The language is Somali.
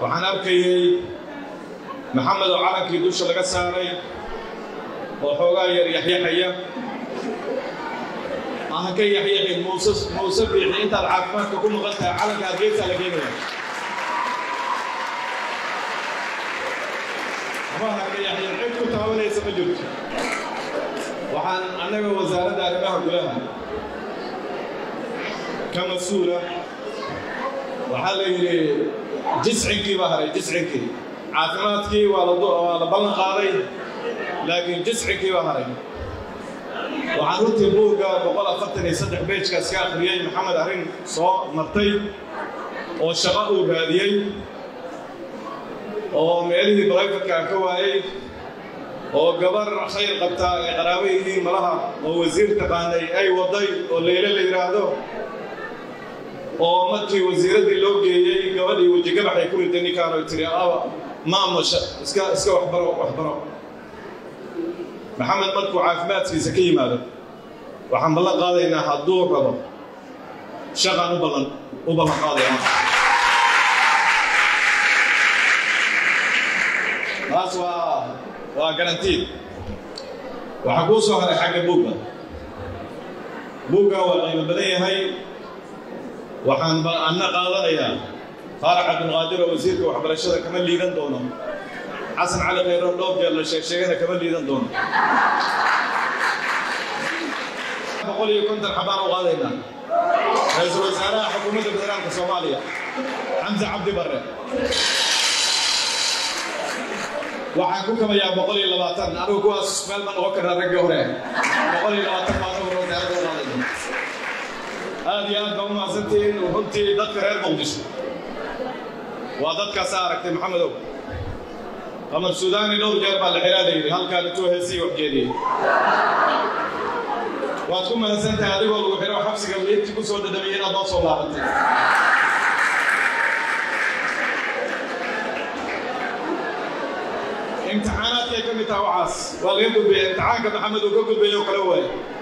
waxaan arkayay maxamed oo calankii dusha laga saaray oo xoogaa yar yaxyaxaya aan ka yaxyaxin muuse biixi intaad caafimaadka ku maqan tahay calanka geesaa la geenaya waxaan ka yaxyaxin cid ku taabanaysa ma jirto waxaan annaga wasaaradda arrimaha gudaha ka mas-uula waxaa la yidhi jiscinkii baa haray jiscinkii caafimaadkii waa la ballan qaaday laakiin jiscinkii baa haray waxaan runtii buugga 143 beejkaas ka akhriyey maxamed arrin soo martay oo shaqo uu raadiyey oo meelihii barayfadka ka waayey oo gabar khayr qabta ee qaraabo yihiin malaha oo wasiir taqaanay ay waday oo leyle la yiraahdo oo markii wasiiradii loo geeyey gabadhii wajigabax ay ku riday ninkaan oo tiri maamusha iska waxbaro maxamed markuu caafimaadkiisa ka yimaado waxaan ballan qaadaynaa hadduu rabo shaqaan u ballan qaadaynaa taas waa garantiid waxaa kuu soo haray xagga buugga waa qiimo badan yahay waxaan anna qaadanayaa faarax cabdulqaadir oo wasiirka waxbarashada kama liidan doono xasan cali khayro dhowr jeer la sheegana kama liidan doono 150 xabaan u qaadaynaa ra'iisul wasaaraha xukuumadda federaalka Soomaaliya Xamza Cabdi Barre waxaan ku kamayaa 120 anigu kuwaas meel ma noqon karaa ragga hore 120 baan ugu wasaaradda qaadaynaa aad iyo aad baa u mahadsantihiin runtii dadka reer muqdisho waa dadkaas aragtay maxamedow qamar suudaani dhowr jeer baa la xiraaday halkaan intuu heesii wax jeediyey waad ku mahadsantahay adigoo lagu xiro xabsiga meedkii ku soo dhadhamiyey inaad noo soo laabatay imtixaanaadkay ka mid tahay waxaas waa laga gudbaya imtixaanka maxamed uu ka gudbayo kale waaye